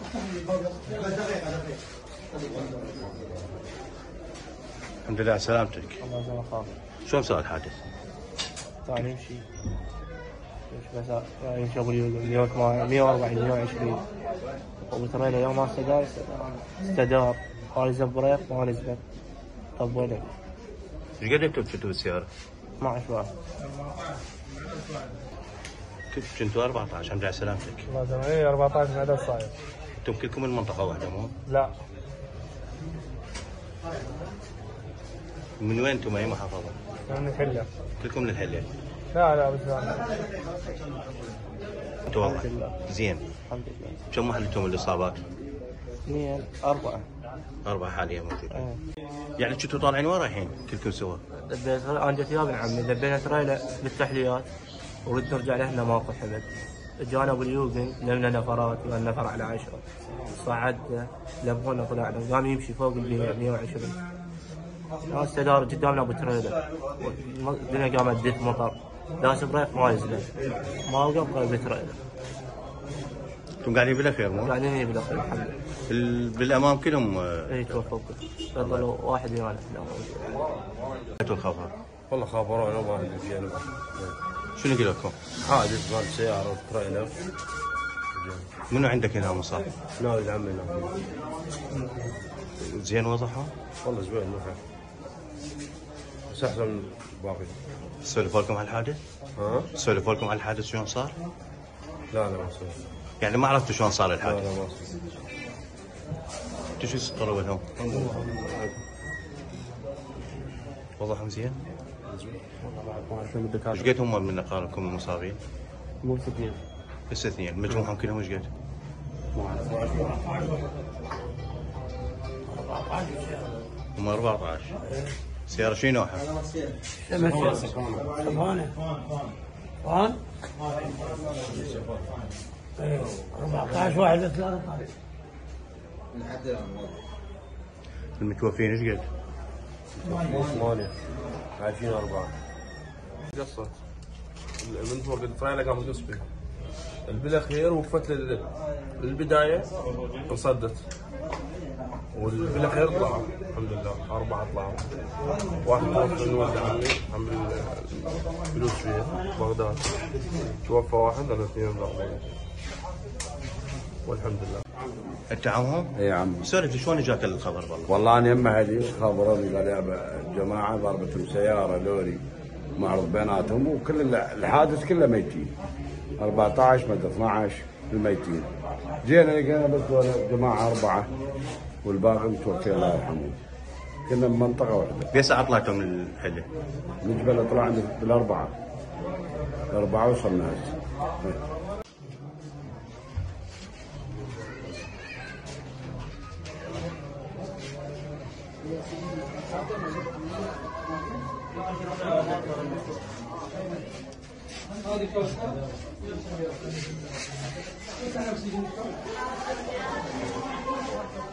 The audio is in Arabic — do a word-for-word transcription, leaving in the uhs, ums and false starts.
الحمد لله على سلامتك. الله يسلمك خاف. شلون صار الحادث؟ كان يمشي يمشي بس يمشي ابو اليوم مية وأربعين مية وعشرين وبتريلا يوم ما استدار استدار قال يزب بريق ما نزبط طبينا. ايش قد انتم كنتوا بالسيارة؟ اثناعش واحد. كنتوا أربعة عشر. الحمد لله على سلامتك. الله يسلمك. اي أربعة عشر عدد صاير. انتم كلكم من منطقة واحدة مو؟ لا. من وين انتم اي محافظة؟ من الحلة. كلكم من الحلة؟ لا لا بس انا. انتم والله زين. الحمد لله. كم واحد انتم الاصابات؟ اثنين أربعة. أربعة حاليا موجودين. ايه. يعني كنتوا طالعين ورا الحين كلكم سوا؟ دبيت انا جت يا ابن عمي دبينا تريلا بالتحليات ورد نرجع لهنا ماكو حمد. جانا ابو اليوبن لمنا نفرات لنا نفر على عشرة صعد لبونا طلعنا قام يمشي فوق ال مية وعشرين. ناس تدار قدامنا ابو تريلا الدنيا قامت تدف مطر داس بريق ما يزله ما وقف غير بتريلا. انتم قاعدين بالاخير مو؟ قاعدين بالاخير الحمد لله. بالامام كلهم اي توفوا فضلوا واحد ويانا. انتم الخبر؟ والله خابرونا ما ادري. شنو قالوا لكم؟ حادث مال سيارة وتريلا. منو عندك هنا مصاب؟ نادي عمنا. زين وضحوا؟ والله زين نفع. بس احسن من باقي. سولفوا لكم على الحادث؟ ها؟ سولفوا لكم على الحادث شلون صار؟ لا لا ما صار. يعني ما عرفتوا شلون صار لا الحادث؟ لا ما صار. انتوا شو صاروا لهم؟ وضعهم زين؟ ايش قد هم من اقاربكم المصابين؟ مو اثنين. بس اثنين، مجموعهم كلهم ايش قد؟ هم أربعة عشر. سيارة شنو نوعها؟ شبانة فان أربعة عشر واحد ثلاثة عشر. المتوفين ايش قد؟ ثمانية عايشين أربعة. قصت من فوق التريلا قامت قصبي. بالاخير وقفت للبداية انصدت. وبالاخير طلعوا الحمد لله أربعة طلعوا. واحد توفى من ولد عمي عم فلوس فيه بغداد. توفى واحد انا اثنين باقيين. والحمد لله. انت عمهم؟ اي عمي. سولف شلون اجاك الخبر والله؟ والله انا يمه هذه خبروني قال يا جماعه ضربتهم سياره لوري معرض بيناتهم وكل الحادث كله ميتين. أربعة عشر مدى اثني عشر الميتين. جينا لقينا بس جماعه اربعه والباقي متوفي الله يرحمه. كنا بمنطقه واحده. بيسعى طلعتوا من الحله؟ من جبل طلعنا بالاربعه. الاربعه وصلنا هسه. هذه